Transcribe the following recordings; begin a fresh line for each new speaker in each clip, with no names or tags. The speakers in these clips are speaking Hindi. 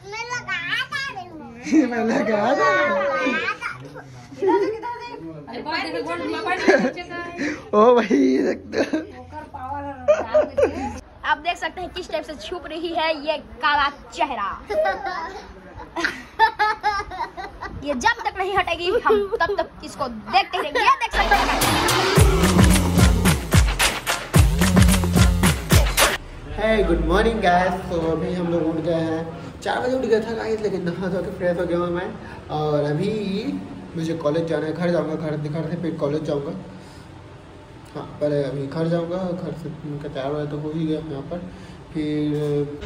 मैं लगा था। ओ भाई
आप देख सकते हैं किस टाइप से छुप रही है ये काला चेहरा। ये जब तक नहीं हटेगी हम तब तक इसको देखते रहेंगे। ये देख सकते हैं।
Hey good morning guys. तो अभी हम लोग उठ गए हैं, 4 बजे उठ गया था गाइस, लेकिन नहा धो के फ्रेश हो गया हूँ मैं। और अभी मुझे कॉलेज जाना है, घर जाऊँगा, घर से फिर कॉलेज जाऊँगा। हाँ पहले अभी घर जाऊँगा, घर से 4 बजे तो हो ही गया यहाँ पर। फिर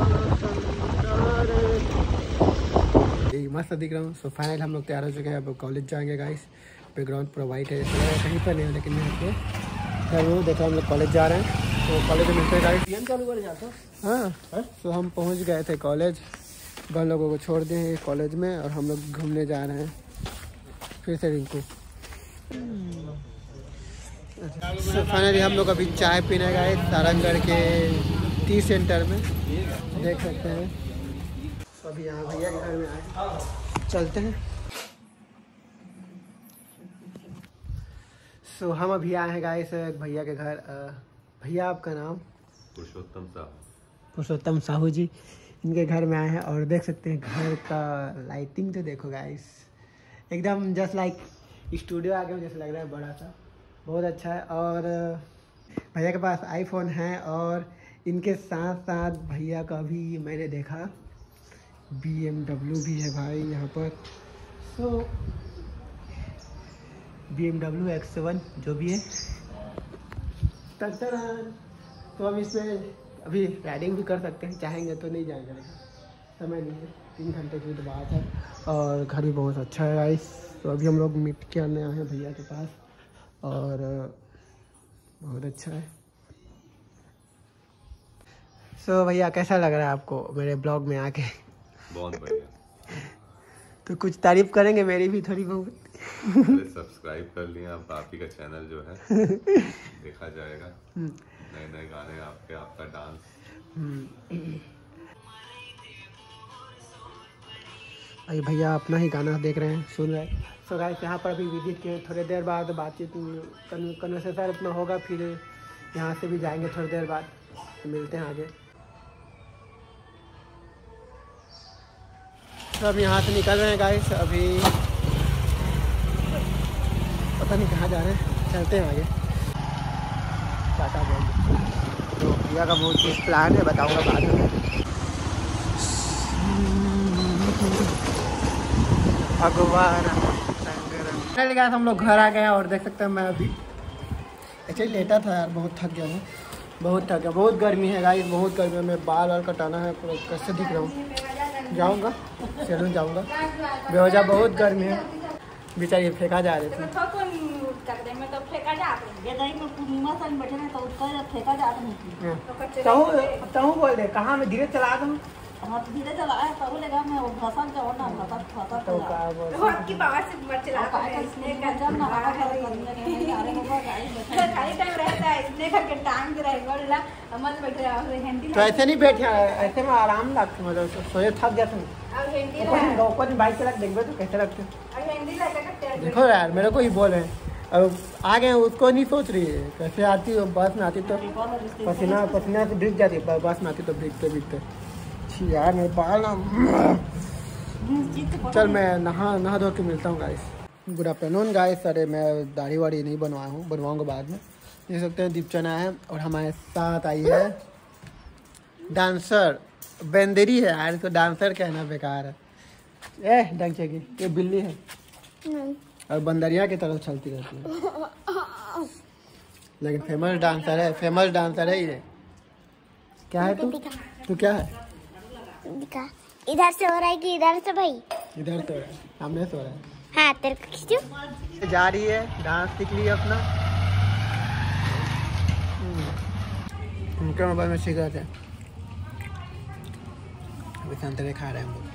मस्त दिख रहा हूँ। सो फाइनल हम लोग तैयार हो चुके हैं, अब कॉलेज जाएंगे गाइस। बैकग्राउंड पूरा वाइट है, कहीं पर नहीं है, लेकिन यहाँ पे जरूर देखो हम लोग कॉलेज जा रहे हैं। तो कॉलेज में मिलते हैं गाइस। गेम चालू कर जाता। हाँ तो हम पहुँच गए थे कॉलेज, हम लोगों को छोड़ दिए हैं कॉलेज में और हम लोग घूमने जा रहे हैं फिर से रिंकू। तो फाइनली हम लोग अभी चाय पीने गए सारंगगढ़ के टी सेंटर में, देख सकते हैं। तो अभी यहाँ भैया के घर में आए, चलते हैं। सो हम अभी आए हैं गाइस भैया के घर। भैया आपका नाम?
पुरुषोत्तम साहू।
पुरुषोत्तम साहू जी इनके घर में आए हैं। और देख सकते हैं घर का लाइटिंग तो देखो गाइस, एकदम जस्ट लाइक स्टूडियो आ गया जैसे लग रहा है, बड़ा सा, बहुत अच्छा है। और भैया के पास आईफोन है और इनके साथ साथ भैया का भी मैंने देखा BMW भी है भाई यहाँ पर। सो BMW X7 जो भी है तो हम इसमें अभी राइडिंग भी कर सकते हैं, चाहेंगे तो नहीं जाएगा, समय नहीं है, 3 घंटे की तो बात है। और घर भी बहुत अच्छा है गाइस। तो अभी हम लोग मीट के आने आए हैं भैया के पास और बहुत अच्छा है। सो भैया कैसा लग रहा है आपको मेरे ब्लॉग में आके?
बहुत बढ़िया।
तो कुछ तारीफ करेंगे मेरी भी थोड़ी बहुत?
सब्सक्राइब कर लिया, अब आप ही का चैनल जो है देखा जाएगा, नए नए गाने आपके, आपका डांस।
अभी भैया अपना ही गाना देख रहे हैं, सुन रहे हैं। सो गाइस यहाँ पर अभी विजिट किए, थोड़ी देर बाद बातचीत कन्वर्सेशन अपना होगा, फिर यहाँ से भी जाएंगे थोड़ी देर बाद, तो मिलते हैं आगे। तो अब यहाँ से निकल रहे हैं गाइस, अभी पता नहीं कहाँ जा रहे हैं, चलते हैं आगे। टाटा बोल तो भैया का बहुत कुछ प्लान है, बताऊँगा बाद में। भगवान गाइस हम लोग घर आ गए और देख सकते हैं मैं अभी ऐसे लेटा था यार, बहुत थक गया हूँ, बहुत थक गया, बहुत गर्मी है गाइस, बहुत गर्मी है। मैं बाल कटाना है, पूरा कैसे दिख रहा हूँ, जाऊँगा सैलून जाऊँगा, बेवजह बहुत गर्मी है। बेचारी फेंका जा रही थी। तहु बोल दे कहाँ मैं धीरे चला दूँ।
हाँ तो धीरे चला है तो लेगा मैं वो भसान का वरना भसान
तो का
वो आपकी बाहर से मत चला
इसने का जब ना आगा करे करने आ रहे होगा गाइस
खाली टाइम रहता है इसने करके टांग के रहेगा बोला मत बैठ रहा है हिंदी।
तो ऐसे नहीं बैठे, ऐसे में आराम लगता है, मतलब सोए थक जाते हैं।
अब हिंदी
ऊपर बाइक चला देखो तो कैसे लगते हैं।
अब हिंदी लगा
देखो यार मेरे को ही बोल रहे हैं, अब आ गए उसको नहीं सोच रही है कैसे आती हो, बस में आती तो पसीना पसीना से भीग जाती, बस में आती तो भीगते भीगते। यार मेरे बाल ना, चल मैं नहा धो के मिलता हूँ गाइस। Good afternoon guys. अरे मैं दाढ़ी वाड़ी नहीं बनवाया हूँ, बनवाऊँगा बाद में। देख सकते हैं दीपचना है और हमारे साथ आई है डांसर, बेंदेरी है यार, तो डांसर कहना बेकार है। डंके की ये बिल्ली है और बंदरिया की तरफ चलती रहती है, लेकिन फेमस डांसर है, फेमस डांसर है ये। क्या है तू क्या है?
इधर से हो रहा है कि इधर से भाई?
इधर तो है, सामने से हो रहा है।
हाँ तेरे को खींचो।
जा रही है, डांस सीख लिया अपना, उनके मोबाइल में सीख रहे थे। अभी संतरे खा रहे हैं हम लोग,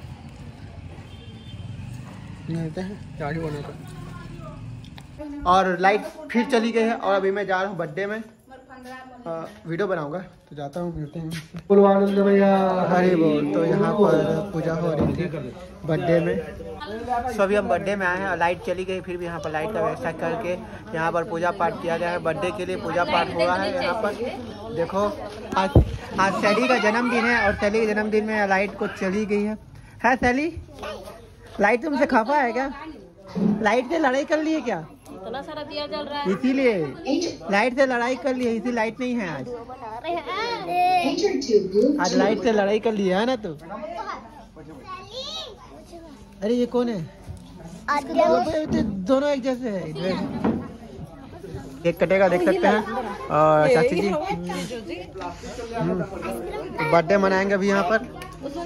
मिलते हैं दाढ़ी बनाकर। और लाइट फिर चली गई है और अभी मैं जा रहा हूँ बर्थडे में। वीडियो बनाऊंगा तो जाता हूँ, मिलते हैं। पुलवानंद भैया हरी बोल। तो यहाँ पर पूजा हो रही थी बर्थडे में। सभी हम बर्थडे में आए हैं और लाइट चली गई, फिर भी यहाँ पर लाइट का व्यवस्था करके यहाँ पर पूजा पाठ किया गया है। बर्थडे के लिए पूजा पाठ हुआ है यहाँ पर। देखो आज सैली का जन्मदिन है और सैली के जन्मदिन में लाइट को चली गई है सैली? लाइट तुमसे खफा है क्या? लाइट से लड़ाई कर ली है क्या?
इतना सारा दिया जल रहा है
इसीलिए लाइट से लड़ाई कर ली है, इसी लाइट नहीं है आज। आज लाइट से लड़ाई कर ली है ना तू? अरे ये कौन है? दोनों एक जैसे है। केक कटेगा देख सकते हैं। और चाची जी बर्थडे मनाएंगे अभी यहाँ पर।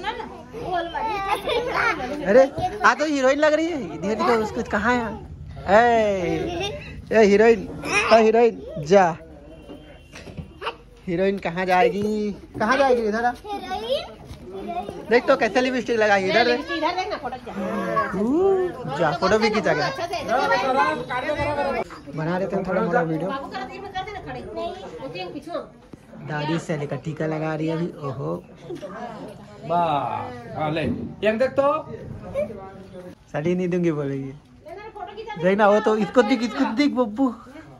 अरे आ तो हीरोइन लग रही है। धीरे धीरे उसको कहाँ है? ए हीरोइन, हीरोइन जा। हीरोइन कहाँ जाएगी? कहाँ जाएगी? इधर आ। देख तो कैसे लिपस्टिक लगा। इधर जा, फोटो भी खींचा गया। बना देते हैं थोड़ा मोड़ा वीडियो। दादी से लेकर टीका लगा रही है अभी। ओहो देख तो साड़ी नहीं दूंगी बोलेगी। देखना वो तो इसको दिख बब्बू।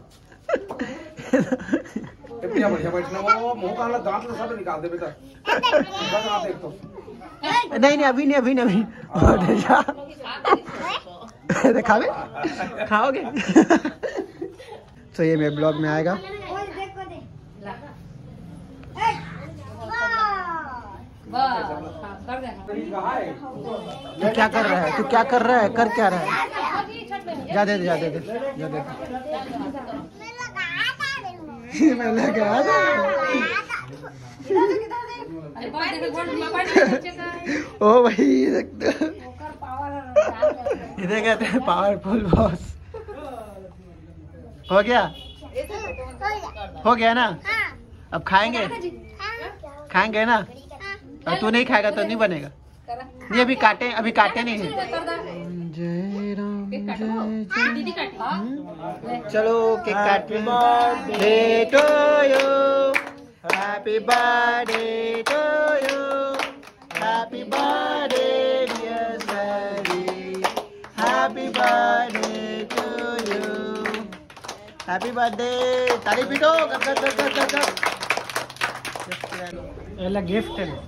नहीं अभी नहीं खाओगे खाओगे। तो ये मेरे ब्लॉग में आएगा। तू क्या कर रहा है? कर क्या रहा है? जा दे मैं लगा ओ भाई इधर कहते हैं पावरफुल बॉस। हो गया ना? अब खाएंगे ना? और तू नहीं खाएगा तो नहीं बनेगा। नहीं अभी काटे नहीं है। जय राम जय। चलो केक काटते हैं। To you happy birthday to you, happy birthday dear Sally, happy birthday to you, happy birthday. ताली पीटो। ये गिफ्ट है।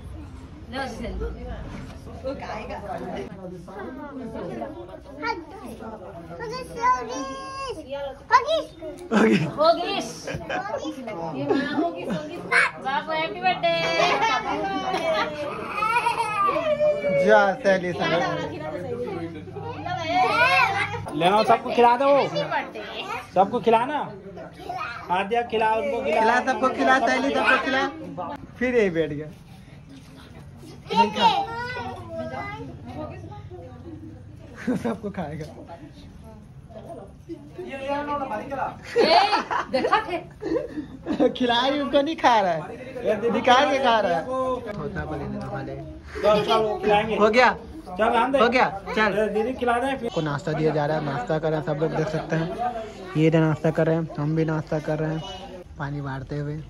Happy birthday.
जा सैली
लेना, सबको खिला दो, सबको खिलाना। आद्या खिला, उनको
खिला, सबको खिला, सैली सबको खिला। फिर यही बैठ गया। सबको खाएगा। खिलाई उनको नहीं खा रहा है, निकाल के खा रहा है। हो गया चल
दीदी खिला दे।
को नाश्ता दिया जा रहा है, नाश्ता कर रहे हैं सब लोग, देख सकते हैं। ये नाश्ता कर रहे हैं, हम भी नाश्ता कर रहे हैं पानी बांटते हुए।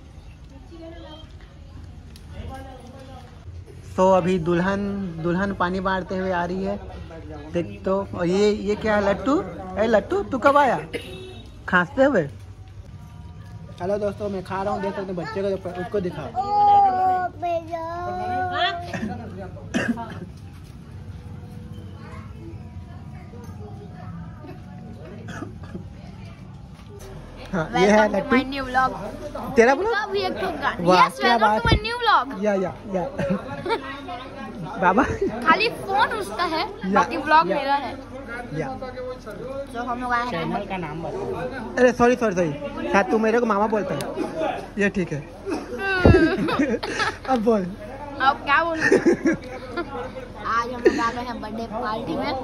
तो अभी दुल्हन पानी बांटते हुए आ रही है, देख तो। और ये क्या है? लट्टू तू कब आया खांसते हुए? हेलो दोस्तों, मैं खा रहा हूँ, देख सकते हैं। बच्चे को उसको दिखाओ। हाँ, ये है लट्टू।
New vlog.
तेरा blog?
Yes, welcome to my new vlog.
या बाबा
खाली फोन उसका है, बाकी व्लॉग मेरा है।
या
तो हम लोग आए हैं।
चैनल का नाम बता।
अरे सॉरी शायद तू मेरे को मामा बोलता है। ये ठीक है। अब बोल।
अब क्या बोलूं? आज हम लोग आ गए हैं बर्थडे पार्टी में।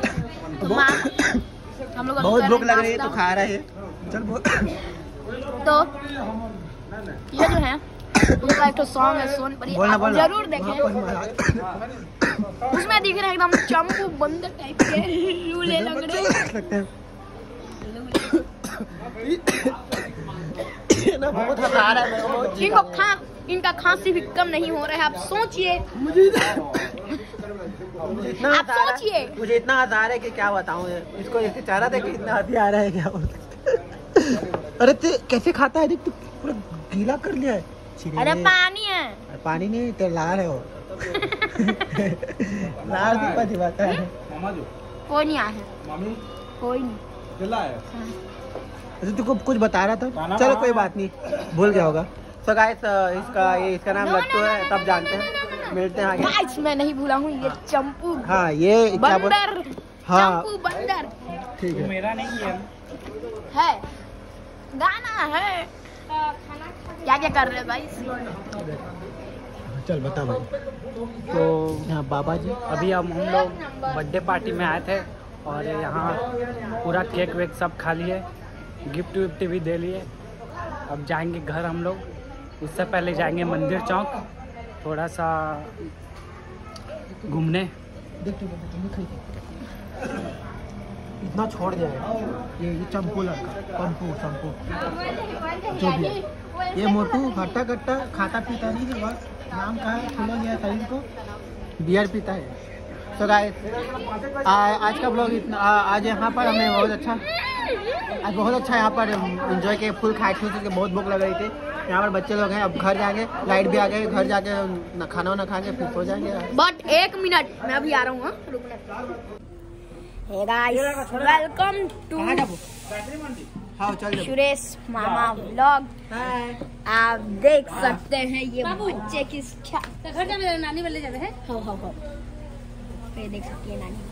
हम लोग
बहुत भूख लग रही है तो खा रहा है। चल बोल।
तो ये जो है उनका एक तो सॉन्ग है सोनपरी, आप जरूर देखें। उसमें दिख रहा है एकदम चंपू बंदर टाइप के लूले लग रहे हैं।
ना बहुत हंसा आ रहा है मेरे को।
इनका खांसी भी कम नहीं हो रहा है। आप सोचिए,
मुझे इतना
आप सोचिए।
मुझे इतना हंसा आ रहा है कि क्या बताऊं। इसको इसके चेहरा देख के इतना हंसी आ रहा है क्या बोल। अरे कैसे खाता है, देख तू पूरा गीला कर लिया है।
अरे पानी है।
पानी नहीं, तेरा लार है वो। लार की बात है।
कोई नहीं आया, कोई नहीं।
तुमको कुछ बता रहा था, चलो कोई बात नहीं, भूल गया होगा। तो गाइस इसका नाम लट्टू है, तब जानते हैं। मिलते हैं आगे।
गाइस मैं नहीं भूला हूँ, ये चंपू।
हाँ ये
बंदर।
हाँ
चंपू बंदर।
ठीक है।
मेरा नहीं है,
गाना है। क्या क्या कर रहे हो गाइस?
चल बता भाई।
तो
यहाँ बाबा जी
अभी हम लोग बर्थडे पार्टी में आए थे और यहाँ पूरा केक वेक सब खा लिए, गिफ्ट विफ्ट भी दे लिए। अब जाएंगे घर हम लोग। उससे पहले जाएंगे मंदिर चौक थोड़ा सा घूमने।
इतना छोड़ जाएगा ये चंपू लड़का, चंपू जो भी है। ये मोटू हट्टा कट्टा खाता पीता नहीं है, बस नाम का है, खुला गया शरीर को, बियर पीता है। तो गाइस आज का ब्लॉग इतना। आज यहाँ पर हमें बहुत अच्छा यहाँ पर एंजॉय किए, फुल खाए थे, बहुत भूख लग रही थी। यहाँ पर बच्चे लोग हैं। अब घर जाएंगे, लाइट भी आ गई, घर जाके खाना वाना खाएंगे, फिर सो जाएंगे।
बट 1 मिनट मैं अभी आ रहा हूँ। Hey guys, welcome to Suresh मामा व्लॉग। आप देख सकते हैं ये बच्चे किस घर जाने नानी वाले जाते हैं। हाँ ये देख सकती है नानी।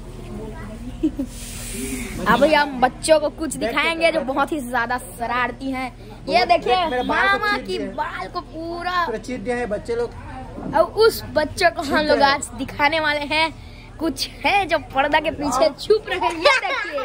अभी हम बच्चों को कुछ दिखाएंगे जो बहुत ही ज्यादा शरारती हैं। ये देखिए मामा की बाल को पूरा
चीर दिया है बच्चे लोग।
और उस बच्चों को हम लोग आज दिखाने वाले हैं। कुछ है जो पर्दा के पीछे छुप रहे हैं। ये देखिए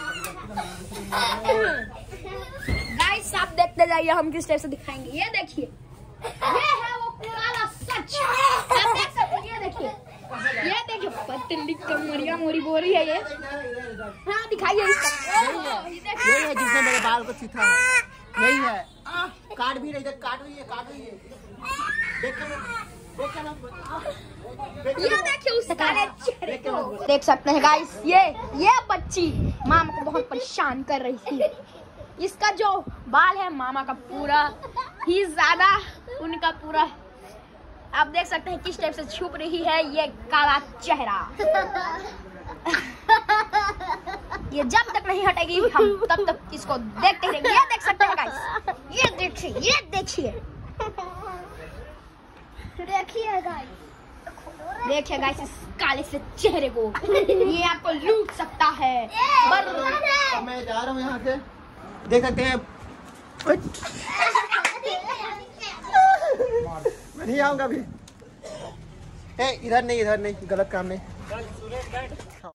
गाइस, आप देखते जाइए हम किस टाइप से दिखाएंगे। ये देखिए, ये है वो पुराना सच। आप देख सकते हैं, ये देखिए पतली कमरिया मोरी बोरी है ये। हाँ दिखाइए इसका।
यही है जिसने मेरे बाल को सीखा है, यही है। काट भी रही है, काट रही है।
ये देखिए उस काले चेहरे को। देख सकते हैं गाइस, ये बच्ची मामा को बहुत परेशान कर रही थी। इसका जो बाल है मामा का पूरा ही ज्यादा, उनका पूरा आप देख सकते हैं किस टाइप से छुप रही है ये काला चेहरा। ये जब तक नहीं हटेगी हम तब तक इसको देखते रहेंगे। ये देख सकते हैं गाइस, ये देखिए गाइस इस काले से चेहरे को। ये आपको लूट सकता है।
मैं जा रहा हूँ यहाँ से, देख सकते हैं। मैं नहीं आऊंगा अभी। इधर नहीं, गलत काम नहीं।